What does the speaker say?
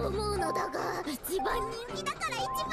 思うのだが、一番人気だから一番